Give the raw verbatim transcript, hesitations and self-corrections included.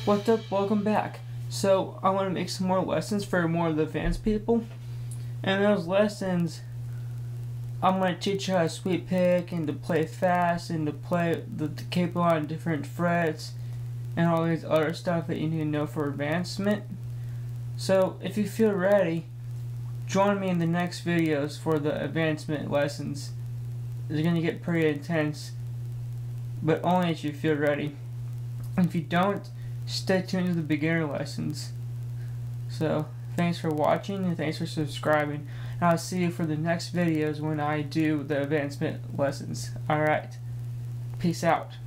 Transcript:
What's up? Welcome back. So I want to make some more lessons for more of the advanced people. And those lessons, I'm going to teach you how to sweep pick and to play fast and to play the, the capo on different frets and all these other stuff that you need to know for advancement. So if you feel ready, join me in the next videos for the advancement lessons. It's going to get pretty intense, but only if you feel ready. If you don't, stay tuned to the beginner lessons. So thanks for watching and thanks for subscribing, and I'll see you for the next videos when I do the advancement lessons. Alright, peace out.